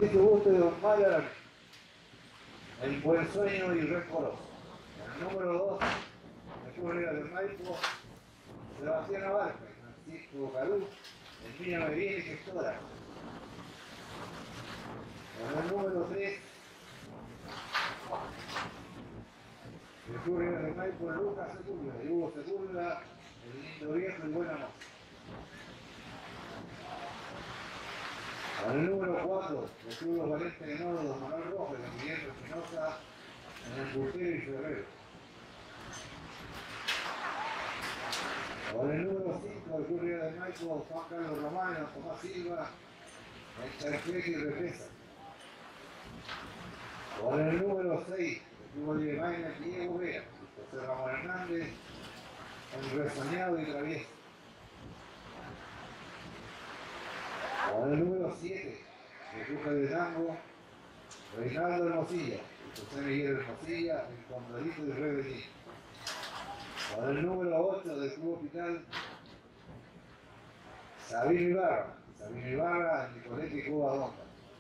Mucho gusto de Don Mario Araneda, el buen sueño y rencoroso. El número 2, de Correa del Maipo, Sebastián Abarca, Francisco Carú, el niño me viene que gestora. El número 3, de Correa del Maipo, Lucas Sepúlveda, y Hugo Sepúlveda, el lindo viejo y buena moza. Con el número 4, de Club Los Valientes de Nodo, Don Manuel Rojas, de Miguel Espinosa, en el Burtero y Ferrero. Con el número 5, de Club Río de Maipo, Juan Carlos Romano, Tomás Silva, en Charclete y Represa. Con el número 6, de Club de Maina, Diego Vea, José Ramón Hernández, en Resoñado y Travieso. Con el número 7, de Cruz de Tango, Reinaldo Hermosilla, José Miguel Hermosilla, el Condorito y Rebelín. Con el número 8 del Club Hospital, Sabino Ibarra, Nicolete y Cuba Donda.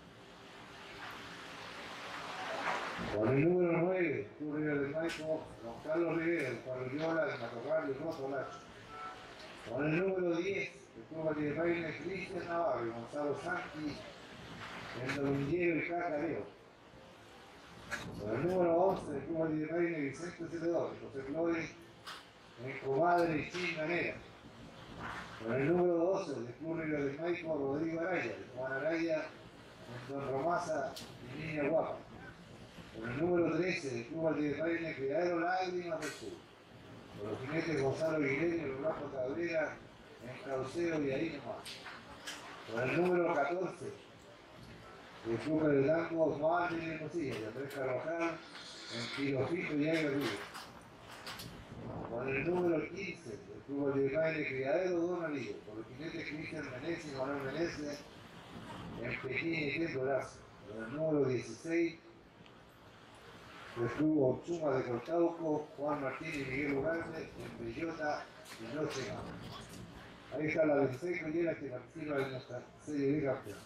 Con el número 9 del Club Río del Maipo, Don Carlos Rivera, el Parrillora, el Matorral y Roto Lacho. Con el número 10 del Club Valle de Paine, Cristian Navarro y Gonzalo Santi, el Domingero y Cacareo. Con el número 11 del Club Valle de Paine, Vicente Celedor, José Flores, en Comadre y Chinganera. Con el número 12 del Club Río del Maipo, Rodrigo Araya, de Juan Araya, en Don Romasa y Niña Guapa. Con el número 13 del Club Valle de Paine, Criadero Lágrimas del Sur. Con los jinetes Gonzalo Guilherme y Rolando Cabrera, en Cauceo y ahí nomás. Con el número 14 del Club del Tango, Osvaldo y Hermosilla, de Andrés Carvajal, en Tirofito y Aire Río. Con el número 15 del Club de Baile Criadero Don Alío, por los jinetes Cristian Menezes y Manuel Menezes, en Pequín y Tendorazo. Con el número 16 del Club Ochuma de Cortauco, Juan Martín y Miguel Ugalde, en Bellota y Noche Gama. Ahí está la 26 collera que participa en nuestra serie de campeones.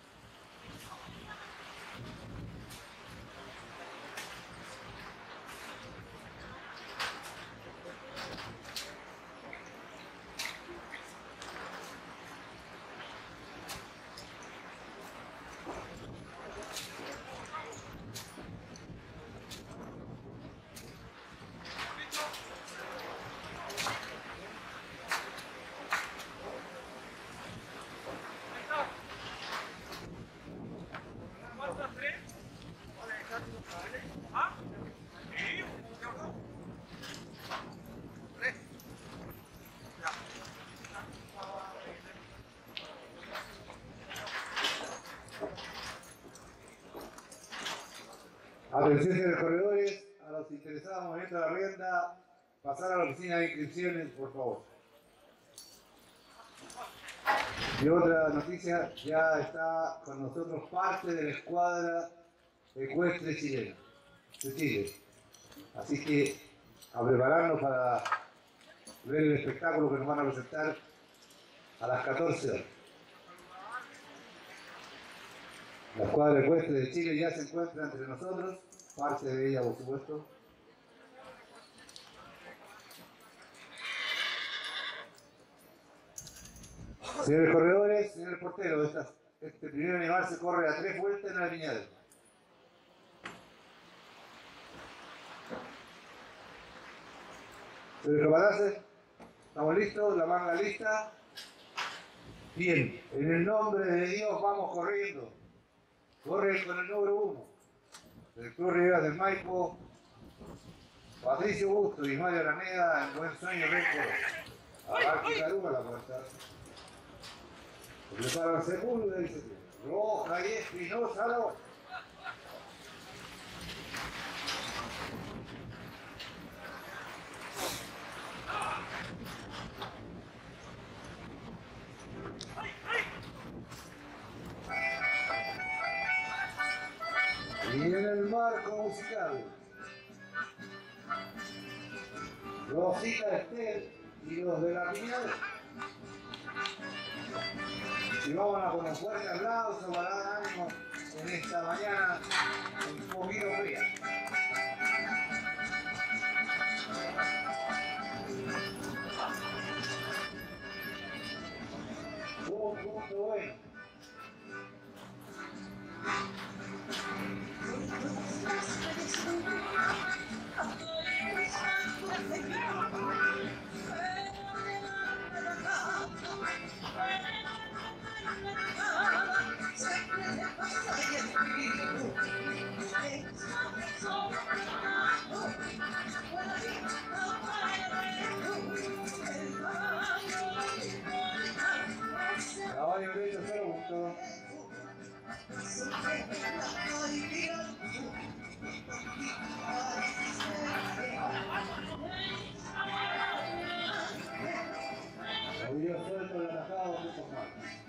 Atención, señores corredores, a los interesados en el movimiento de la rienda, pasar a la oficina de inscripciones, por favor. Y otra noticia, ya está con nosotros parte de la escuadra ecuestre chilena, de Chile. Así que a prepararnos para ver el espectáculo que nos van a presentar a las 14 horas. La escuadra ecuestre de Chile ya se encuentra entre nosotros, parte de ella por supuesto. Señores corredores, señores porteros, este primer animal se corre a 3 vueltas en la lineal. Señores capataces, ¿estamos listos? ¿La manga lista? Bien, en el nombre de Dios vamos corriendo. Corre con el número 1 del Club Rivera del Maipo, Patricio Busto y Mario Araneda, en Buen Sueño Récord. Abarca y Caruga la puerta. Se preparan Sepúlveda y Sepúlveda. Roja y Espinosa la vuelta. Y en el marco musical, Rosita Estel y los de la Piñal. Y vámonos con un fuerte aplauso para dar ánimo en Caballo derecho, 0 puntos. Caballo suelto, el atajado, puntos más.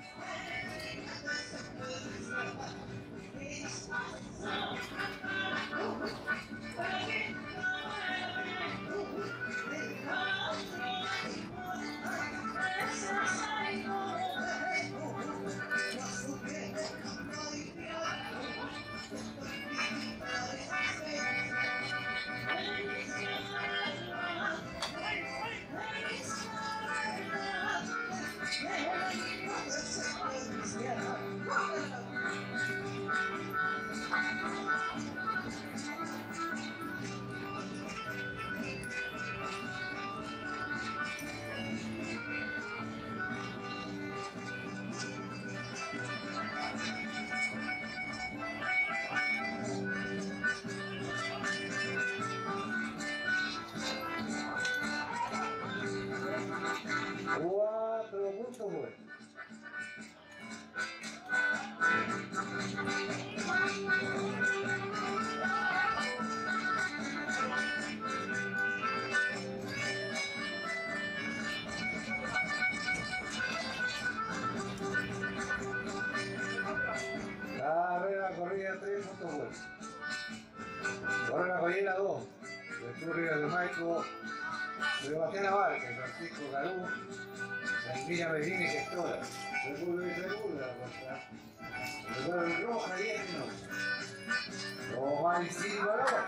Carrera corrida 3 puntos buenos. Ahora la collera 2. De Río de Maico, Sebastián Abarque, Francisco Garú, Elvira Medina y Gestora. Seguro y seguro la puerta. Recuerdo roja 10 minutos. Omar y Silva López.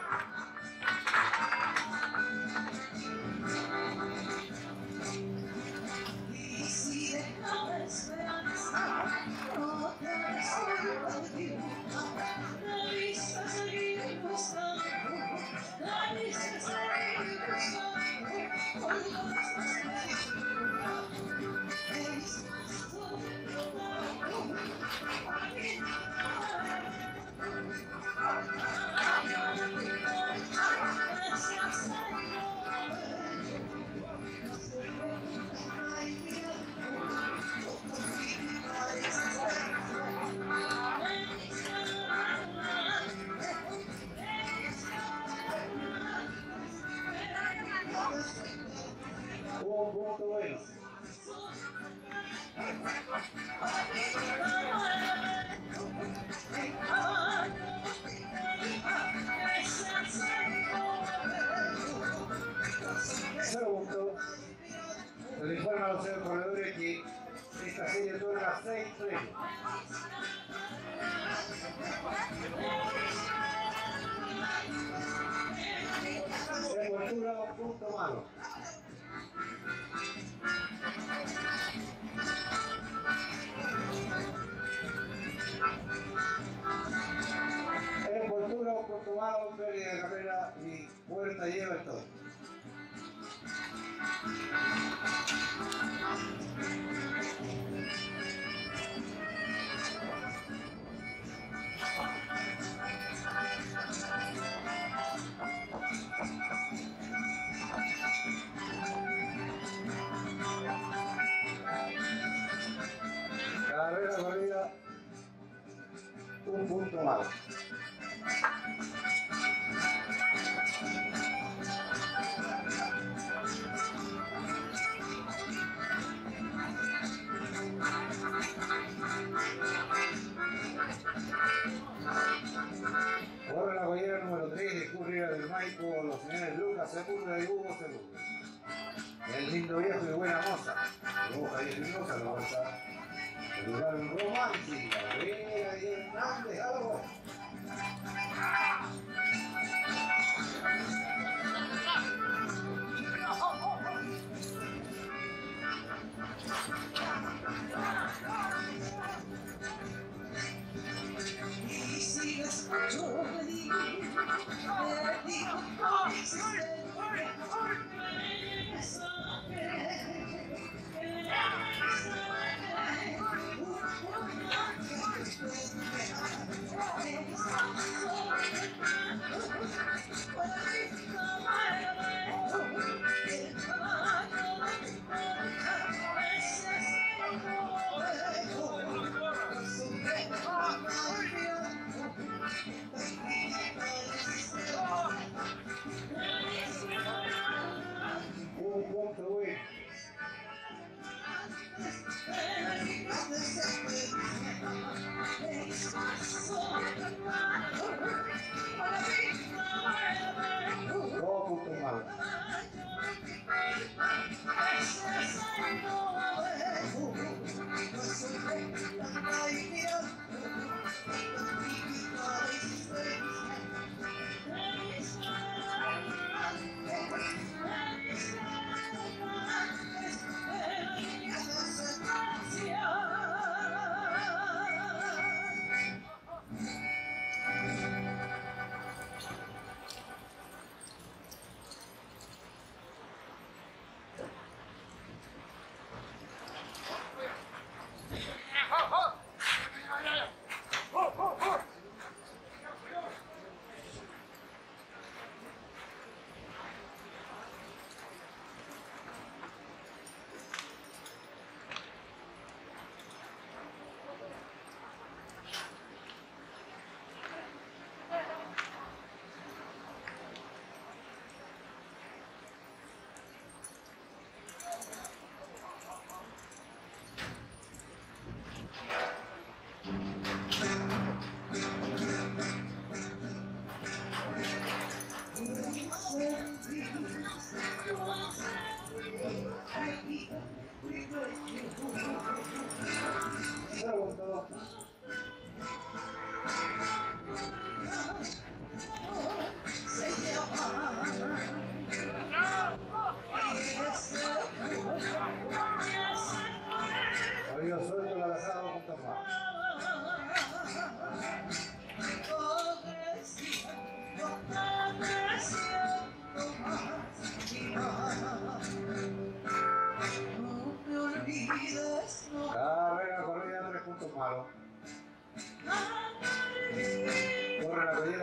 Un punto bueno. Se le informa a los corredores que esta serie dura 6 premios. Envoltura, un punto malo. Envoltura, un punto malo, pérdida de carrera y Puerta lleva el todo. Carrera corrida, un punto malo. Ahora la collera número 3 de Curria del Maico, los señores Lucas Sepúlveda y Hugo Sepúlveda. El lindo viejo y buena moza. Luego Javier Mendoza lo va a estar. El lugar romántico. Vera y Hernández, a la buena.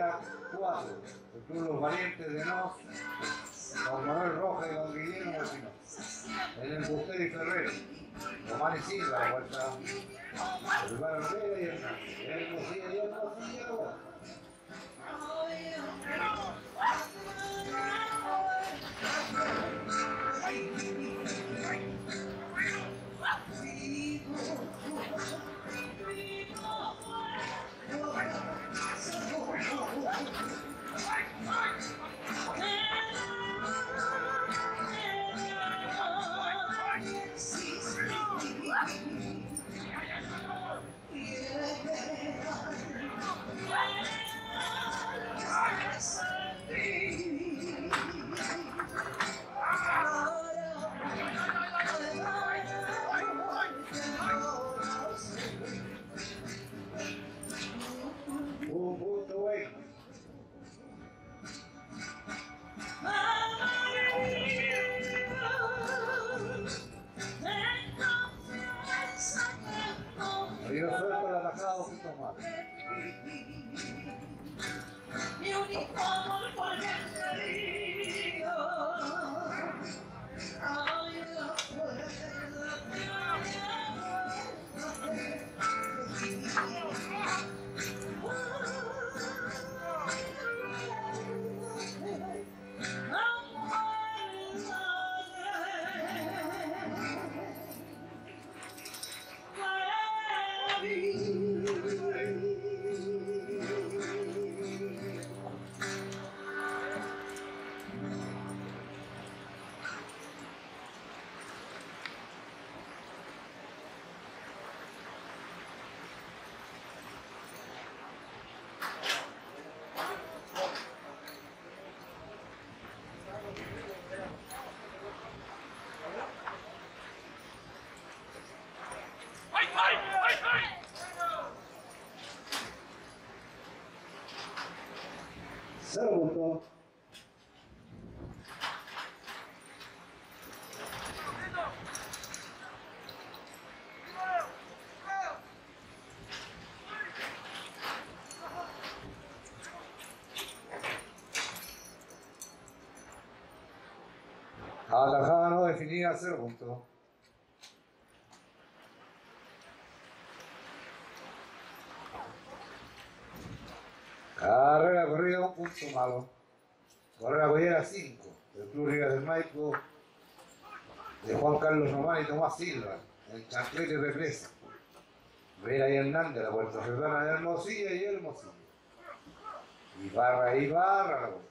Barrera 4, el Club Los Valientes de Nos, Juan Manuel Rojas y Don Guillermo Martino. En el Busteri Ferrer, Román y Silva, la vuelta, el Barrera y Hernández. Hermosilla y Hermosilla, la vuelta. Yo suelto la tajada un poquito más. Segundo. Atajada no definida, 0 puntos. Carrera corrida, 1 punto malo. Carrera corrida 5. El Club Rivas del Maipo de Juan Carlos Román y Tomás Silva. El Chanclete represa. Vera y Hernández, la Puerta Cerrana de Hermosilla y Hermosilla. Y barra la vuelta.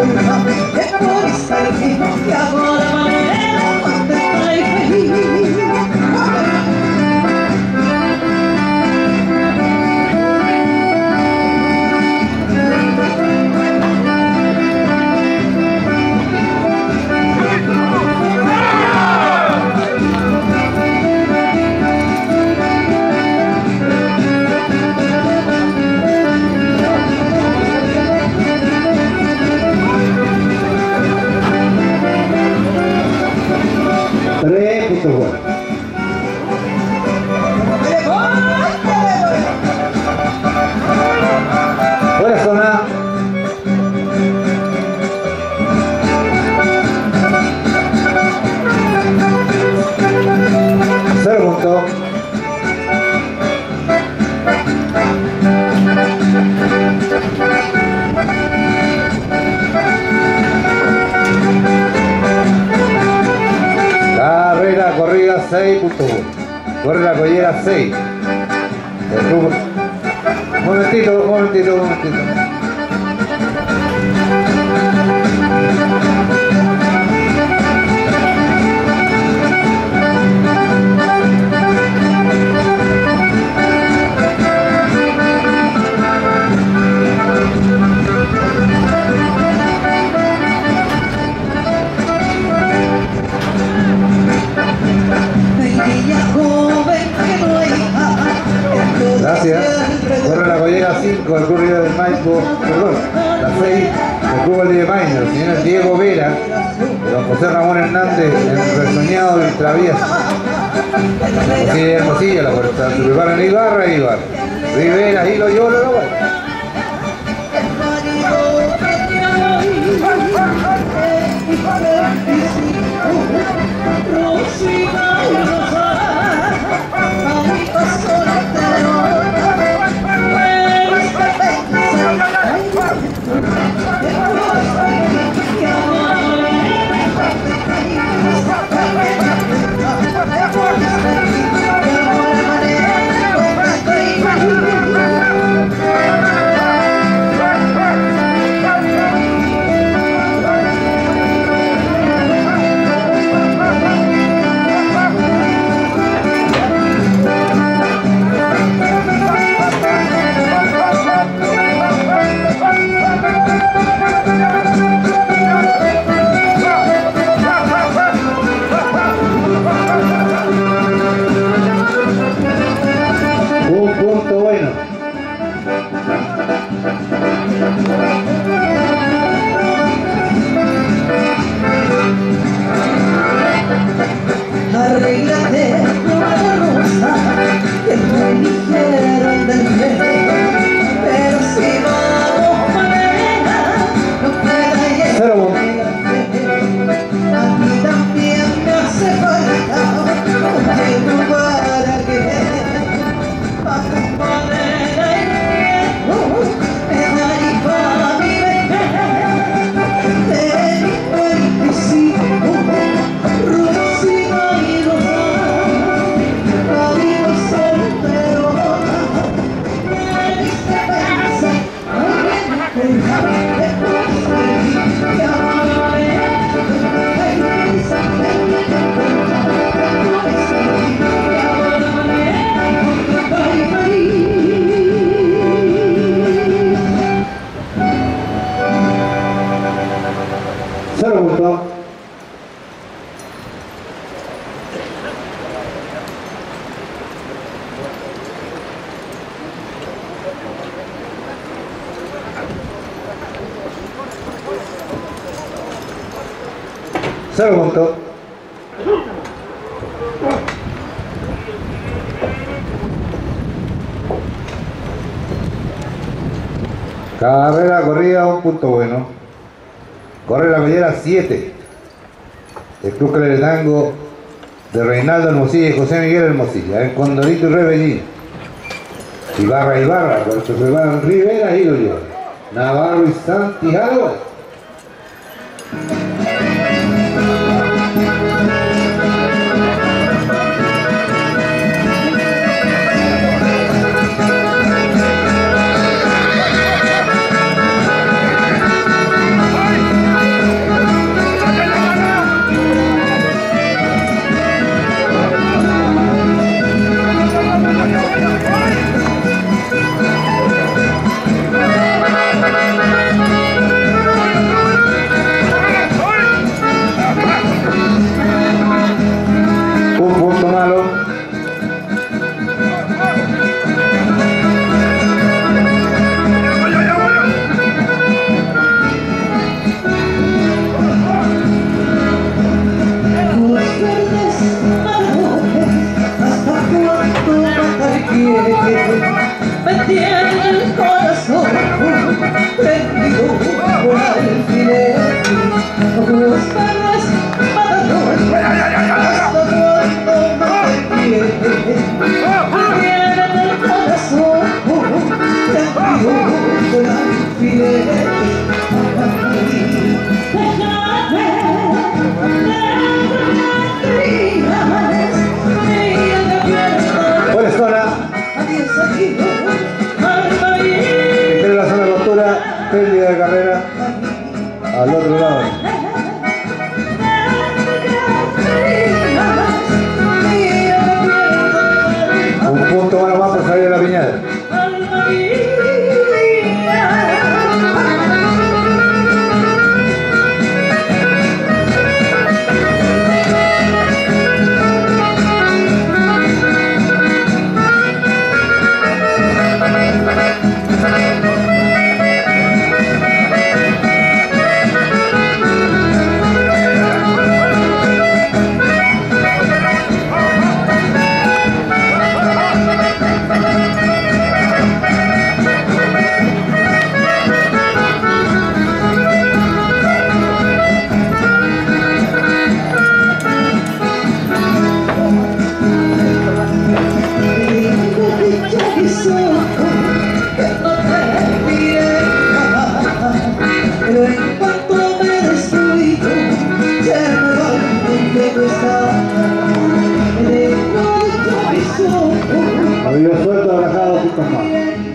Buena zona. Cero punto. Carrera corrida 6.1. Corre la collera 6. Un momentito. Gracias. Corre la collera 5, el Currido del Maipo, perdón, la 6, el Club Valdepeña, el señor Diego Vera, de don José Ramón Hernández, el resoñado del Travieso. Hermosilla la puerta, se preparan Ibarra. Rivera, Hilo, Yolo, la vuelta. Cero punto. Carrera corrida, un punto bueno. Corre la collera 7. El Club Caleretango de Reinaldo Hermosilla y José Miguel Hermosilla. En Condorito y Rebellín. Ibarra, por eso se van Rivera y Loyola. Navarro y Santiago. Buena zona. Tiene la zona de costura, pérdida de carrera al otro lado. Un punto bueno más por salir de la piñada. Había suelto abrazado puntos más.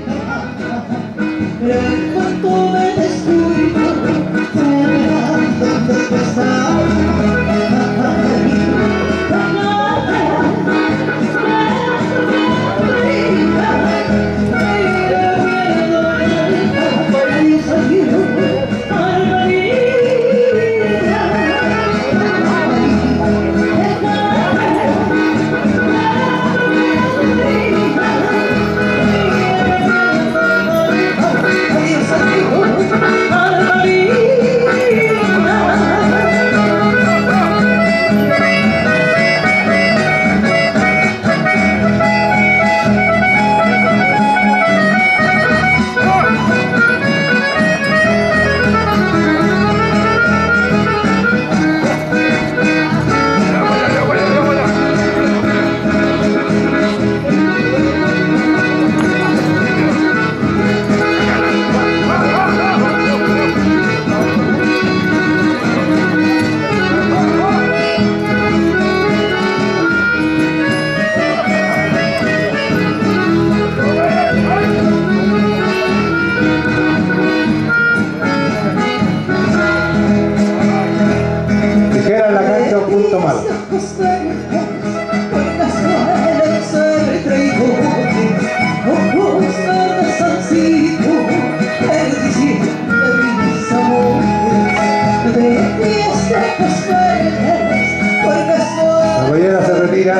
La Boyera se retira.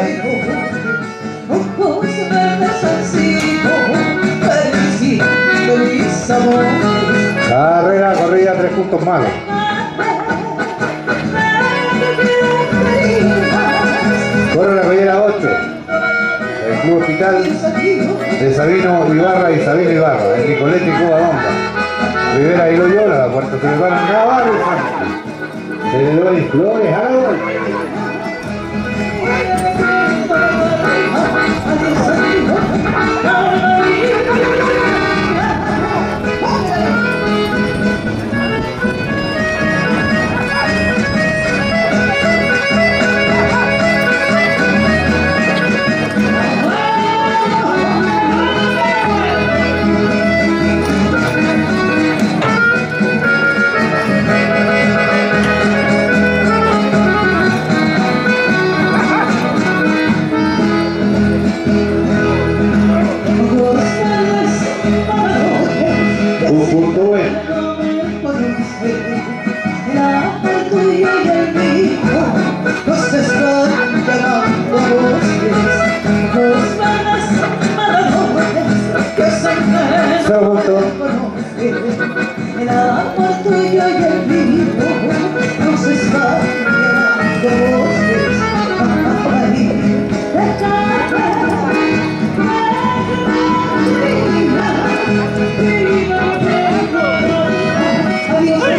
Carrera, corrida, 3 puntos malos. Corre la Boyera 8. El Club Hospital de Sabino Ibarra y Sabino Ibarra. El Nicolete y Cuba Bomba. Rivera y Loyola, Puerto se le van a Navarro y Santos. Se le doy flores a la vuelta. Adiós.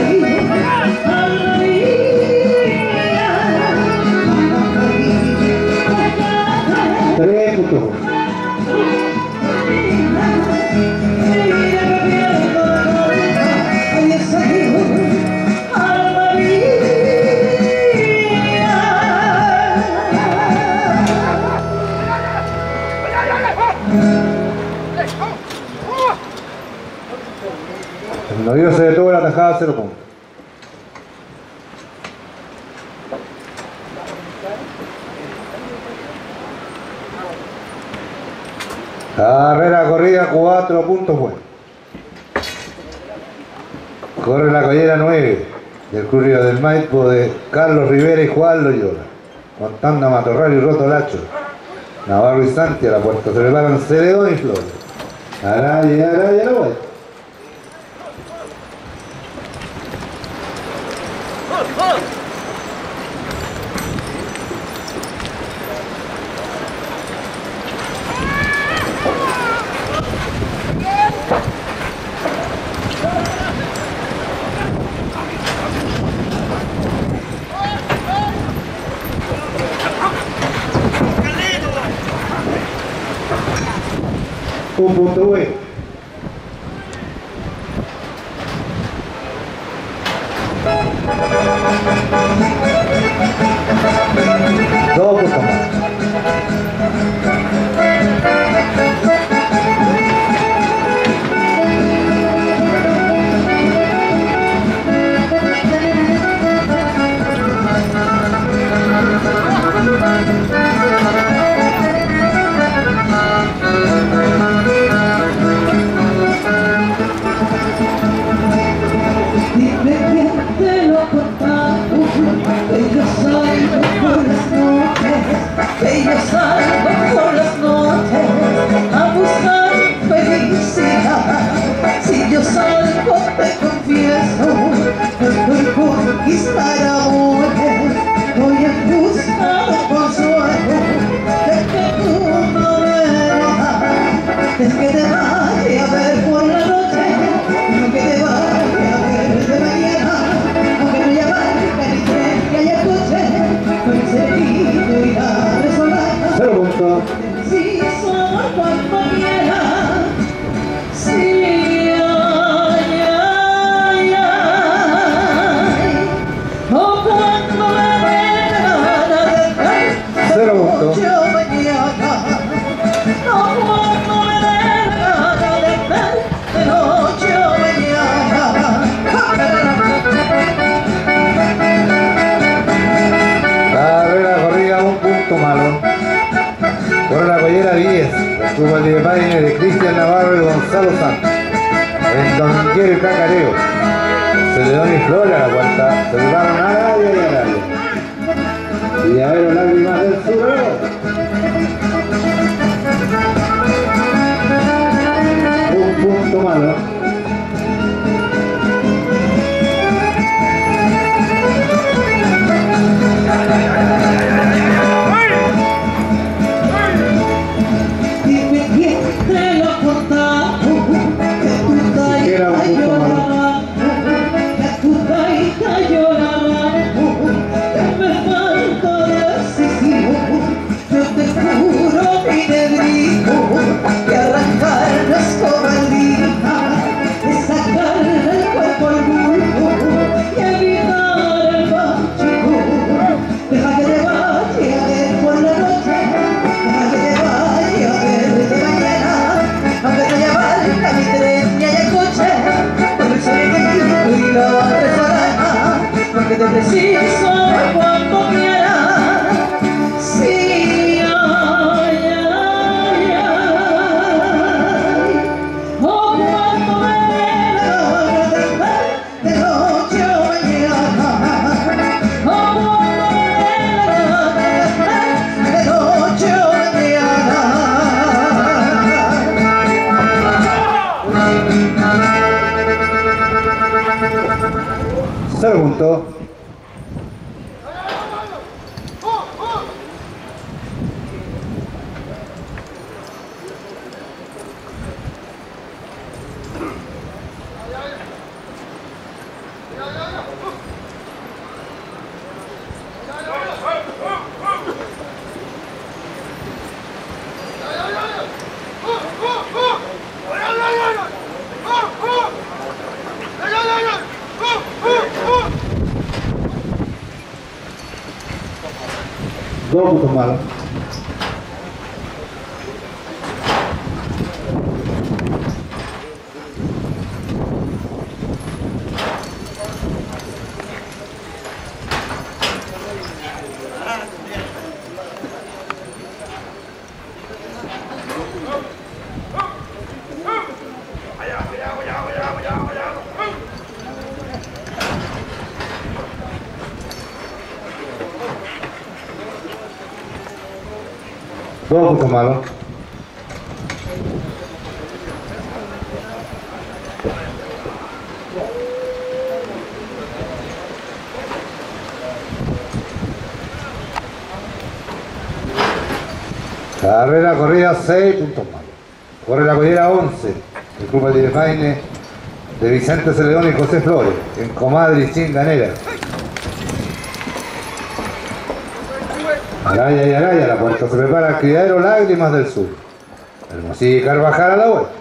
tuvo la tajada, 0 puntos. Carrera corrida, 4 puntos buenos. Corre la collera 9 del Club Río del Maipo de Carlos Rivera y Juan Loyola. Contando a Matorral y Roto Lacho. Navarro y Santi a la puerta. Se preparan Celedón y Flores. Araya, la vuelta. Un punto bueno. Dos puntos más. De Cristian Navarro y Gonzalo Santos. En Don Quiere Cacareo. Celedón y Flora a la puerta. Se llevaron a Arabia y Arabia. Y a ver lágrimas del sur. Un punto malo. Punto. Dos puntos malos. 2 puntos malos. Carrera corrida 6 puntos malos. Corre la collera 11. El Club Valdivielfaine de Vicente Celedón y José Flores, en Comadre y Chinganera. Araya y Araya, la puerta se prepara el criadero Lágrimas del Sur. Hermosilla y Carvajal a la vuelta.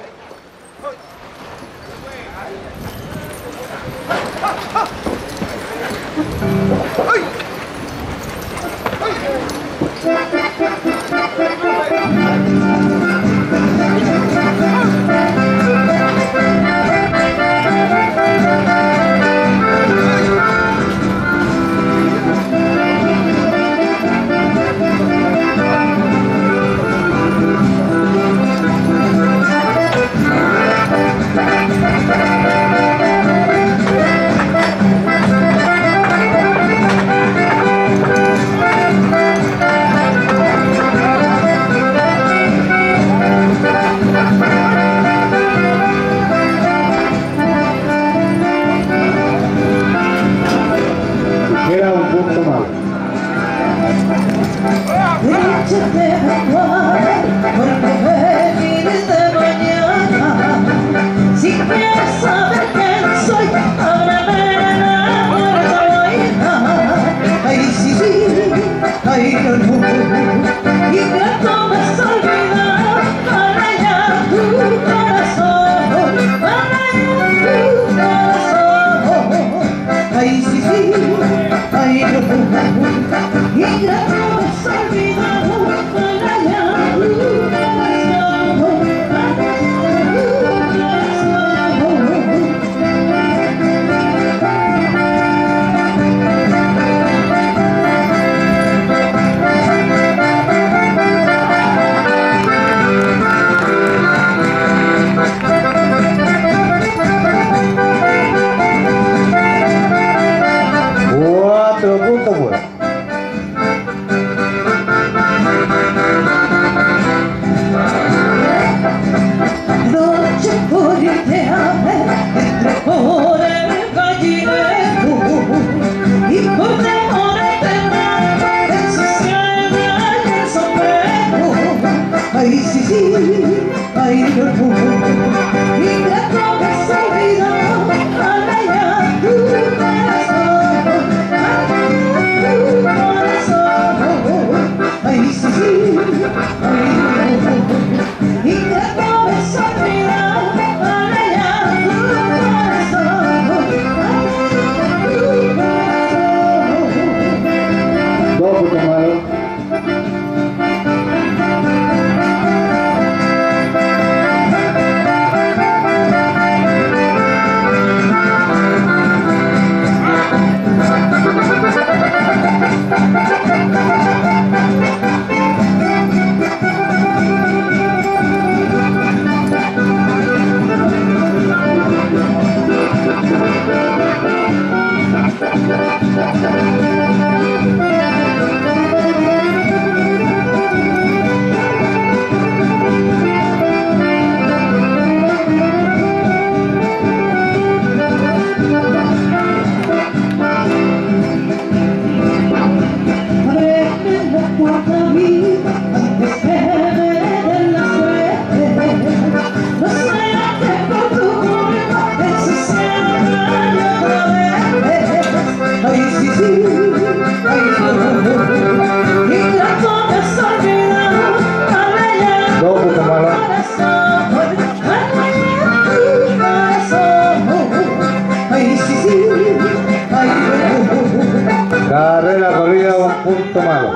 Carrera corrida 1 punto malo.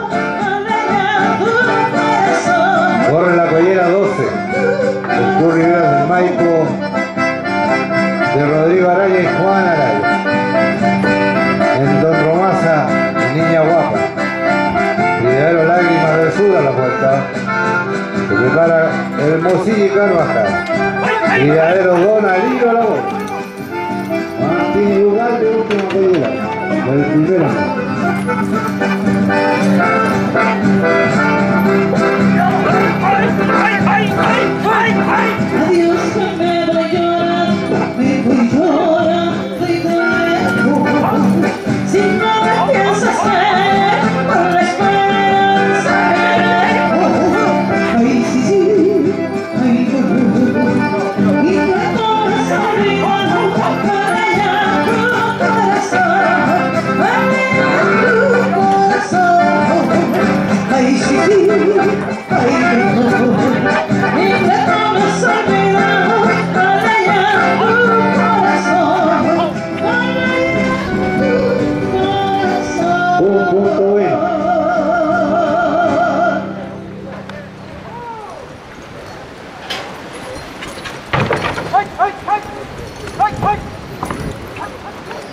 Corre la collera 12. El Club Riveras del Maipo de Rodrigo Araya y Juan Araya. En Don Romasa, Niña Guapa. Criadero Lágrimas del Sur a la puerta. Se prepara Hermosilla y Carvajal. Criadero Don Aliro a la vuelta. Martín Lugar de último collera. Del primero.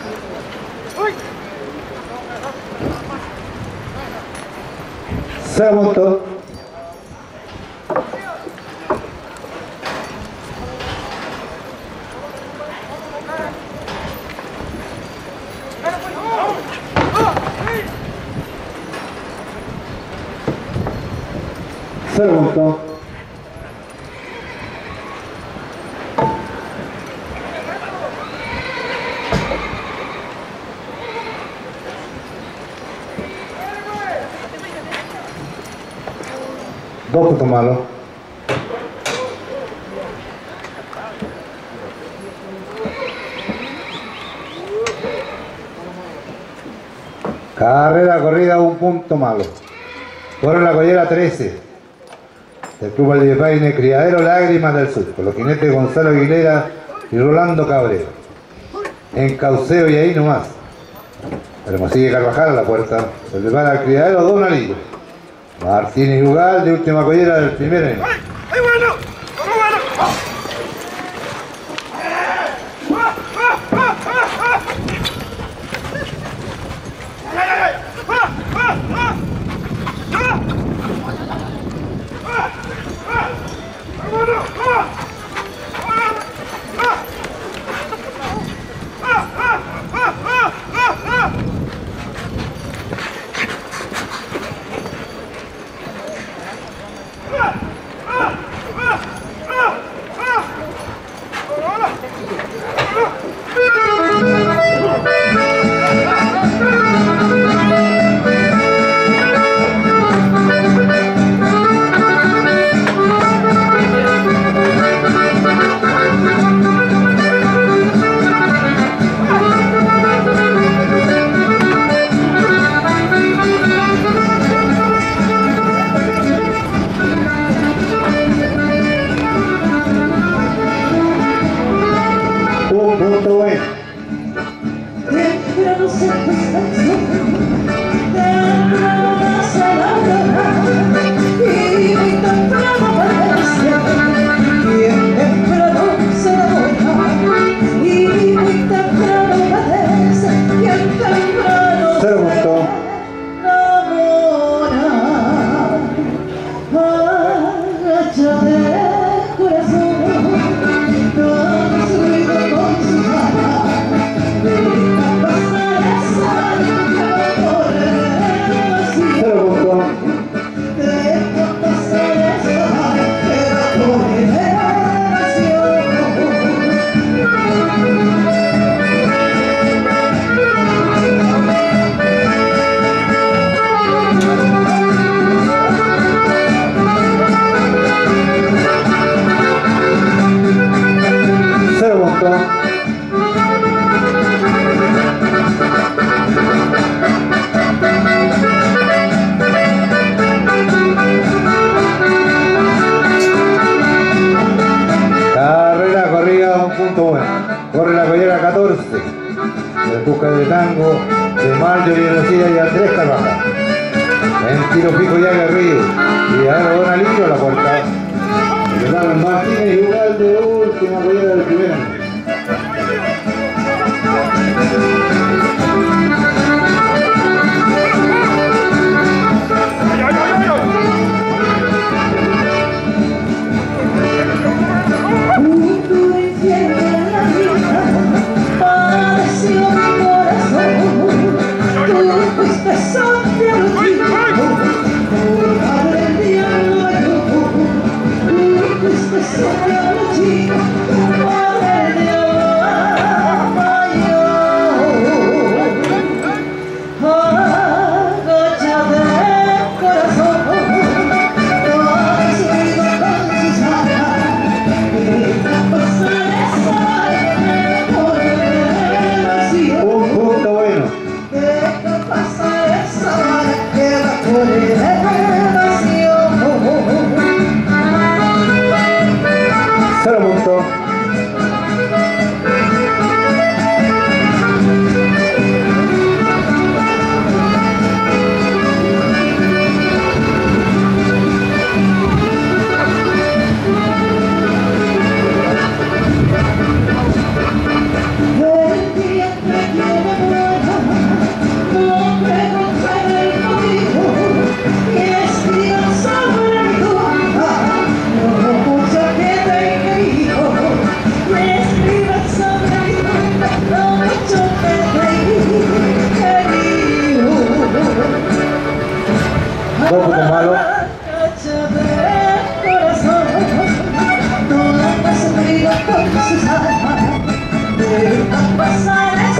Segundo. Segundo. Dos puntos malos. Carrera corrida, un punto malo. Corre la collera 13. Del Club Valdepaine, Criadero Lágrimas del Sur. Con los jinetes Gonzalo Aguilera y Rolando Cabrera. En Cauceo y ahí nomás. Pero sigue Carvajal a la puerta. Se prepara el Criadero Donalillo. Martínez Ugal de última collera del primer año. ¡Ay, bueno! ¡Muy bueno! Corre la collera 14. En busca de tango de Marjorie Rocía y Andrés Carvajal. En tiro fijo ya Guerrillo. Y ahora Donalillo a la puerta. Y le dan Martínez y Ugal de última collera del primero.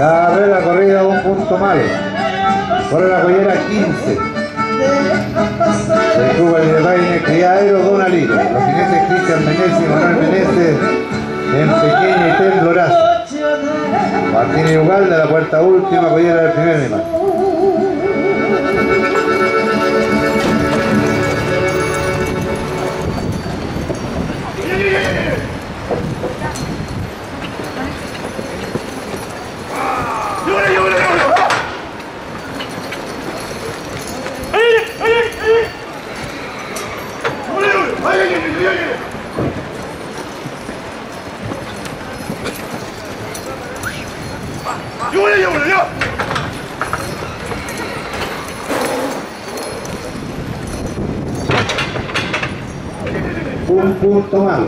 Carrera corrida, un punto malo. Corre la collera 15. El club de Reine Criadero Don Alilo. Los jinetes Cristian Menezes y Manuel Menezes en pequeña y temblorosa. Martín y Ugal de la puerta última, collera del primer animal. Un punto malo.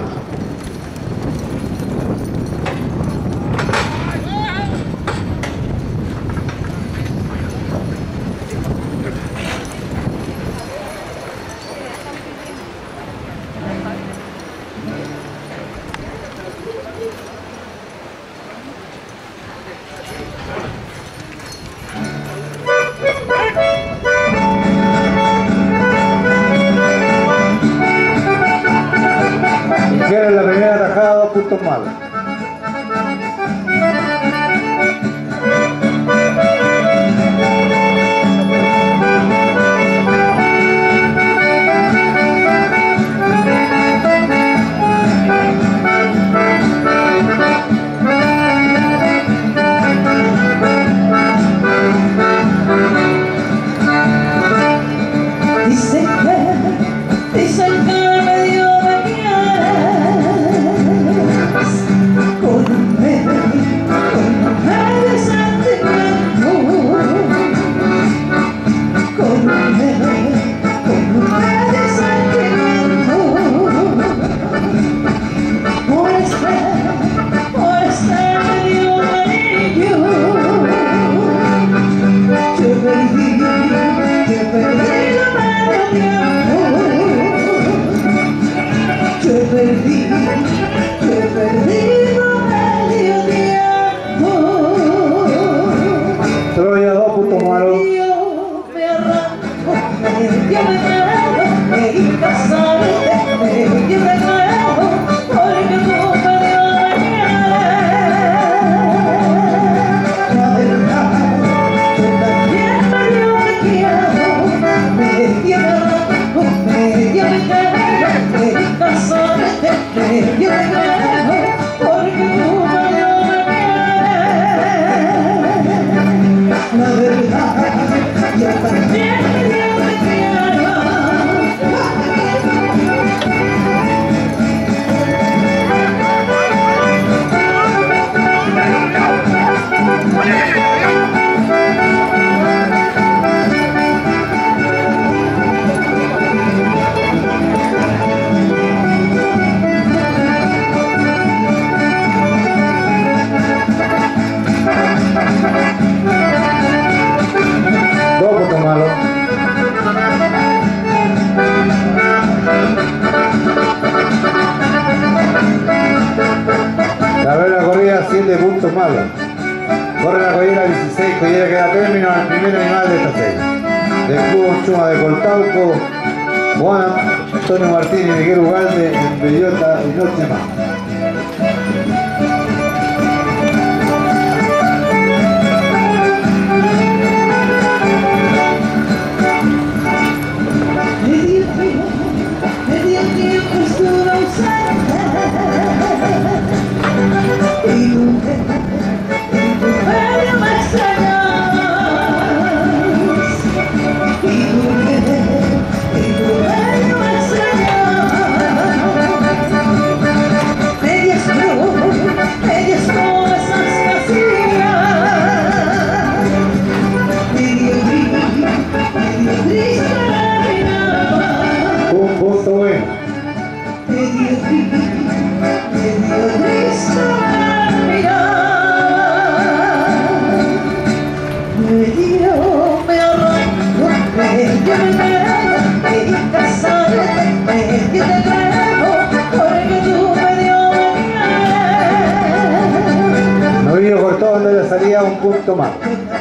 En la primera tajada, 2 puntos malos. Dicen que medio me quieres con medio sentimiento, con medio sentimiento, por este medio anillo, te perdí la medio tiempo. Te perdí medio tiempo. Troya, 2 puntos malos. Yo me arranco, medio me quedo, medio casarte, medio me quedo, porque tú medio me quieres. La verdad, yo también medio me quiero, medio me arranco, medio me quedo. Yo me quedo porque tú medio me quieres. La verdad, yo también medio me quiero. Carrera corrida, 7 puntos malos. Corre la collera 16, collera que da término al primer animal de esta serie. Del club Chuma de Coltauco, Juan Antonio Martín y Miguel Ugalde en Bellota y Noche Más. Medio tiempo estuvo ausente y tú medio me extrañas, y tú medio me extrañas. punto más.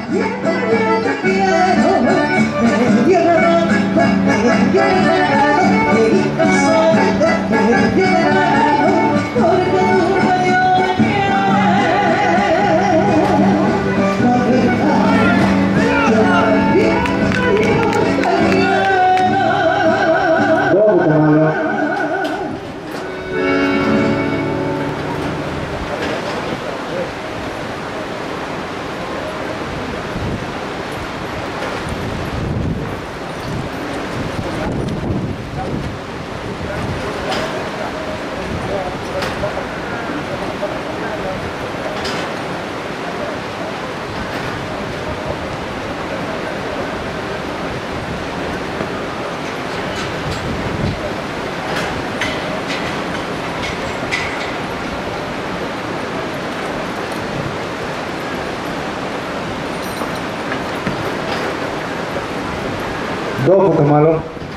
Dos puntos malos.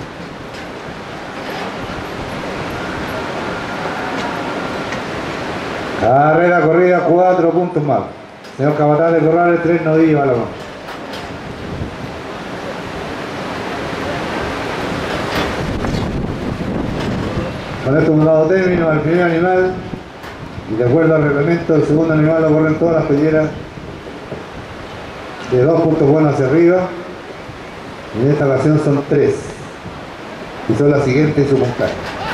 Carrera corrida, 4 puntos malos. Señor capataz de Corrales, 3 nodillos a la mano. Con esto hemos dado término al primer animal y de acuerdo al reglamento del segundo animal lo corren todas las pelleras de 2 puntos buenos hacia arriba. En esta ocasión son 3 y son las siguientes en su puntaje.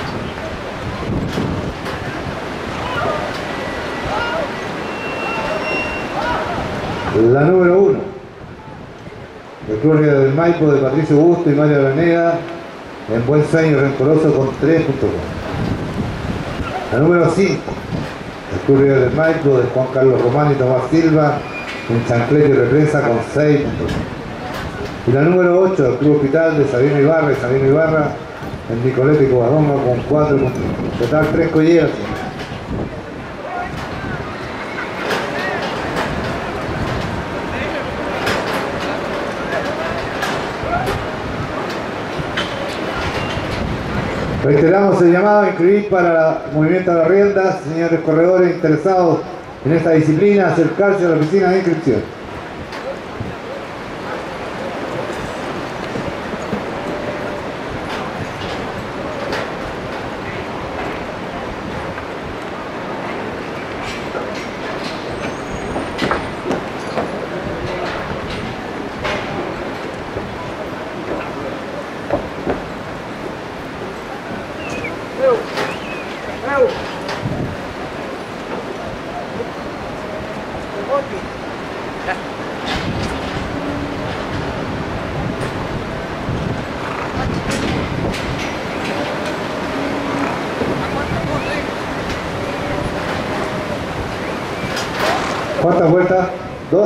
La número 1, el Club Río del Maipo de Patricio Busto y Mario Araneda, en Buen Sueño y Rencoroso con 3 puntos. La número 5, el Club Río del Maipo de Juan Carlos Román y Tomás Silva, en Chancleto y Represa con 6 puntos. Y la número 8, el Club Hospital de Sabino Ibarra y Sabino Ibarra, en Nicolete y Covadonga con 4 puntos. Total 3 colleras. Reiteramos el llamado a inscribir para el movimiento de las riendas, señores corredores interesados en esta disciplina, acercarse a la oficina de inscripción. ¿Cuántas vueltas? 2,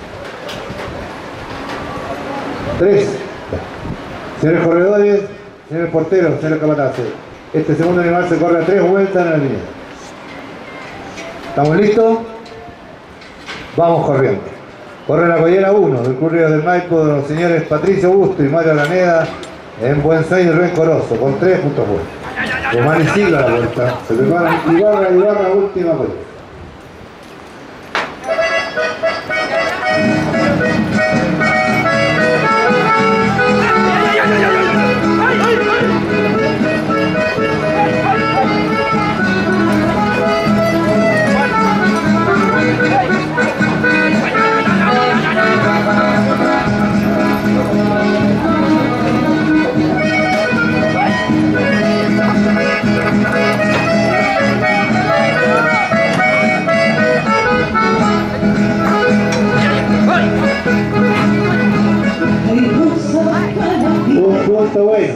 3. Señores corredores, señores porteros, señores capataces, este segundo animal se corre a 3 vueltas en la línea. ¿Estamos listos? Vamos corriendo. Corre la collera 1 del Club Río del Maipo de los señores Patricio Busto y Mario Araneda en Buen Sueño y Rencoroso con 3 puntos buenos. Román y Silva la vuelta. Se preparan Ibarra, última vuelta. Punto bueno.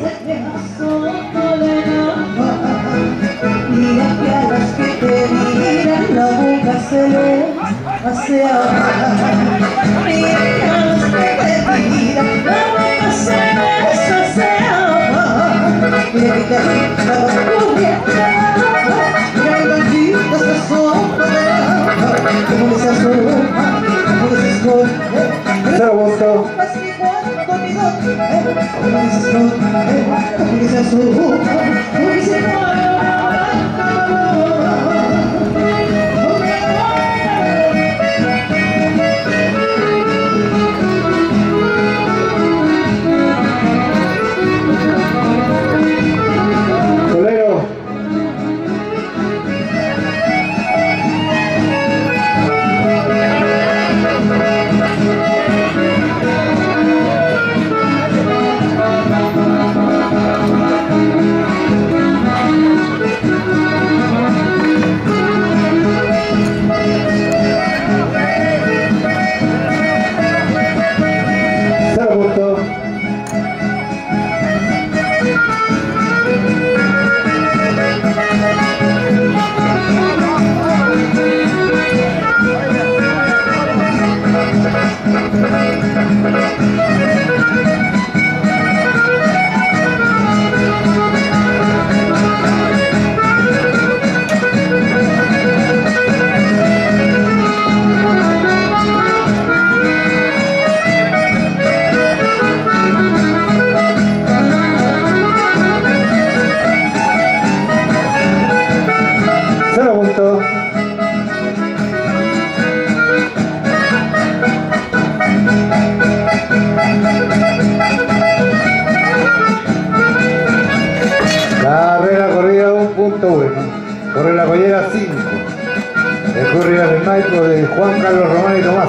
Mira que a los que te miran la boca se les hace agua. Mira que a los que te miran la boca se les hace agua. Mira que a los corrientes mira el gallito se sopa de agua. Como dice sopa, como dice sopa. Cero votos.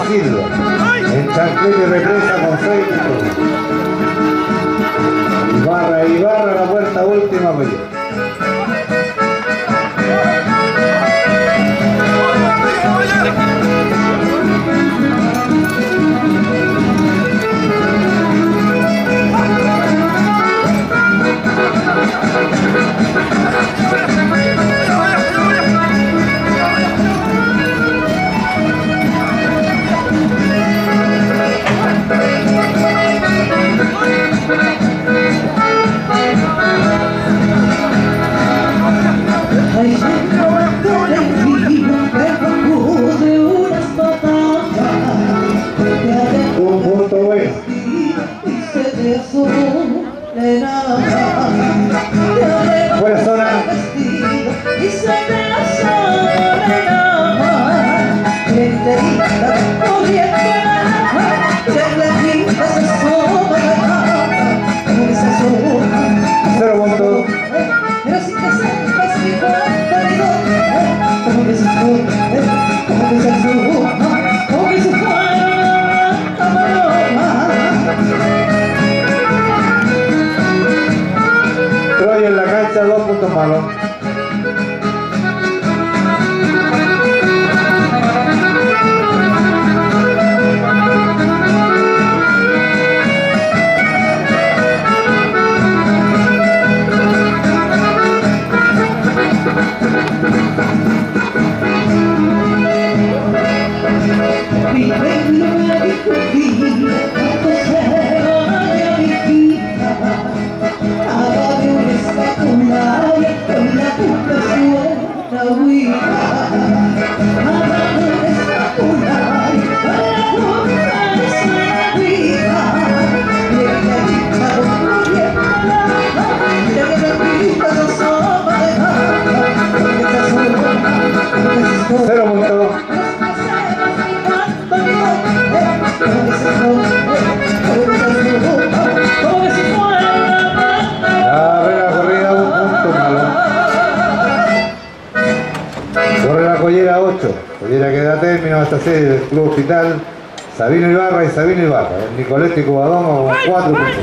Silva. En Chanclete represa con 6 puntos. Ibarra la puerta última pelea. Buena zona. Cero puntos. Troy en la cancha, 2 puntos malos. Cero puntos. Corrida 1 punto malo. Corre la Collera 8. Collera que da término a esta serie del Club Hospital. Sabino Ibarra y Sabino Ibarra. El Nicolete y Cubadón con 4 puntos.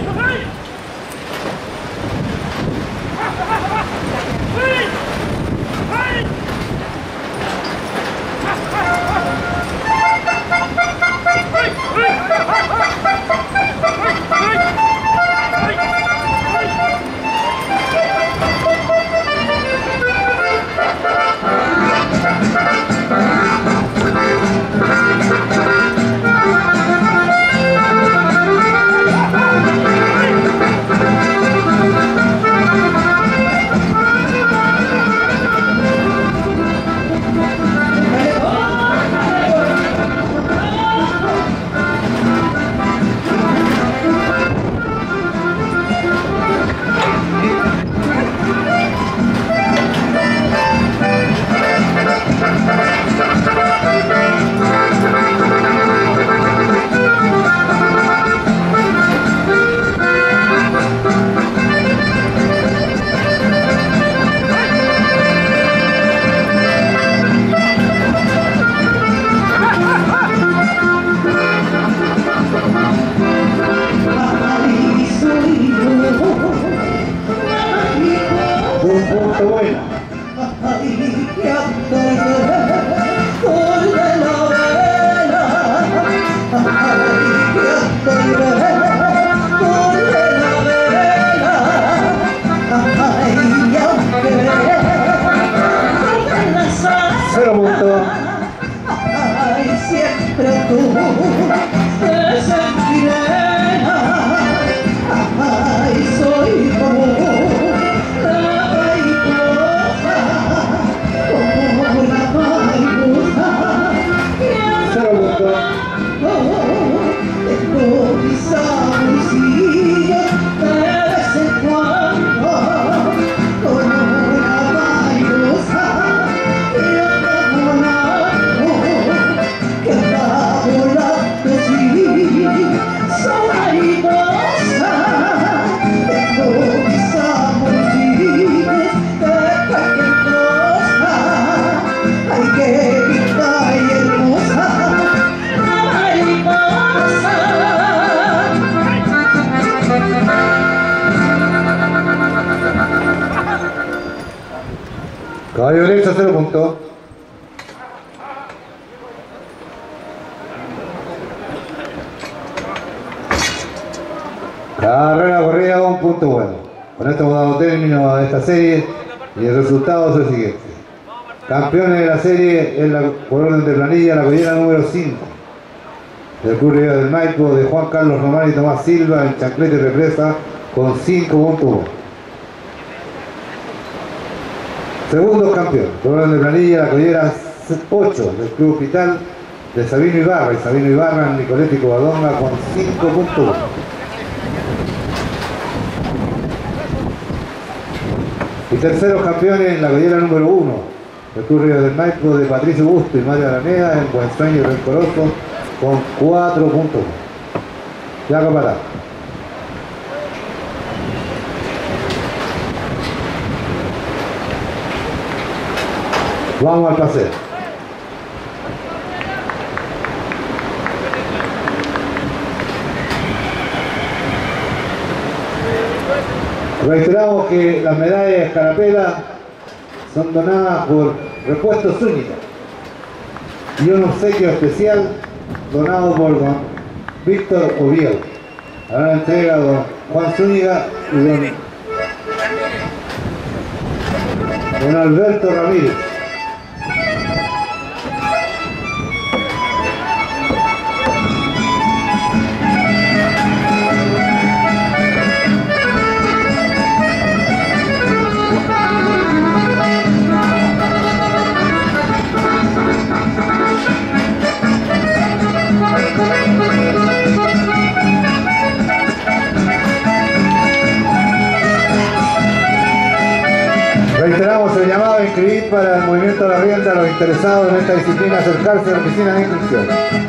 Caballo derecho, 0 puntos. Carrera corrida, 1 punto bueno. Con esto hemos dado término a esta serie y el resultado es el siguiente. Campeones de la serie en la, por orden de planilla, la collera número 5 del Club Río del Maipo de Juan Carlos Román y Tomás Silva en chanclete y represa con 5 puntos. Segundo campeón, por orden de planilla, la collera 8 del Club Hospital de Sabino Ibarra, y Sabino Ibarra en Nicolete y Covadonga con 5 puntos. Y terceros campeones en la collera número 1 del Club Río del Maipo de Patricio Busto y Mario Araneda en Buen Sueño y Rencoroso con 4 puntos. Ya capataz. Vamos al paseo. Reiteramos que las medallas de escarapela son donadas por Repuestos Zúñiga y un obsequio especial donado por don Víctor Oviedo. Ahora entrega a don Juan Zúñiga y don Alberto Ramírez. Reiteramos el llamado a inscribir para el movimiento de la rienda a los interesados en esta disciplina a acercarse a la oficina de inscripción.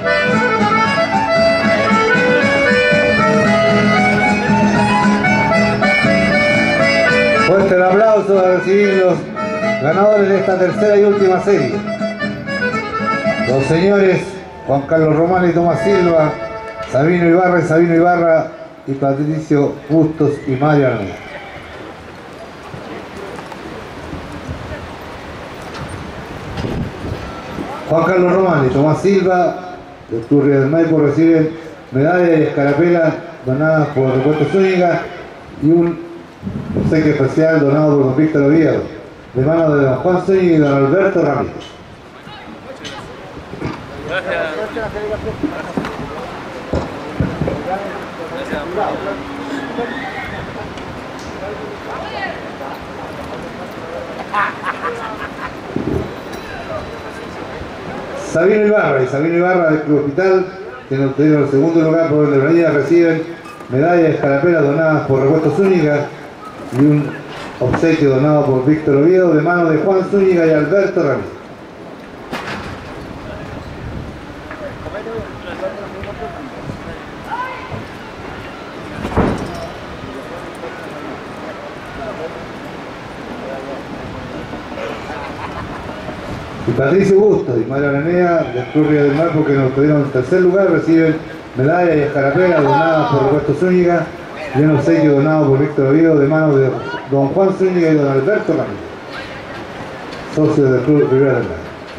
Fuerte el aplauso a recibir los ganadores de esta tercera y última serie. Los señores Juan Carlos Román y Tomás Silva, Sabino Ibarra y Patricio Bustos y Mario Araneda. Juan Carlos Román y Tomás Silva del Club Río del Maipo reciben medallas de escarapela donadas por Repuestos Zúñiga y un obsequio especial donado por don Víctor Oviedo, de mano de don Juan Zúñiga y don Alberto Ramírez. Sabino Ibarra del Club Hospital, que obtuvieron el segundo lugar por orden de planilla, reciben medallas de escarapela donadas por Repuestos Zúñiga y un obsequio donado por Víctor Oviedo de mano de Juan Zúñiga y Alberto Ramírez. Y Patricio Bustos y Mario Araneda del Club Río del Maipo, que nos obtuvieron el tercer lugar, reciben medallas y escarapelas donadas por Repuestos Zúñiga y un obsequio donado por Víctor Oviedo de mano de don Juan Zúñiga y don Alberto Ramírez, socios del Club Río del Maipo.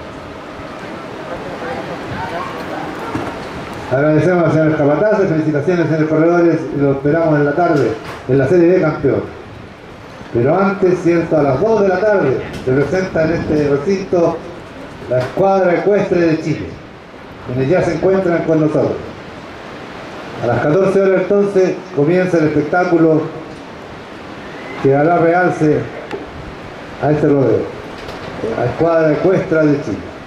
Agradecemos a los señores capataces, felicitaciones señores corredores y los esperamos en la tarde en la serie de campeón. Pero antes, cierto, a las 2 de la tarde se presenta en este recinto la escuadra ecuestre de Chile, quienes ya se encuentran con nosotros. A las 14 horas entonces comienza el espectáculo que dará realce a este rodeo, la escuadra ecuestre de Chile.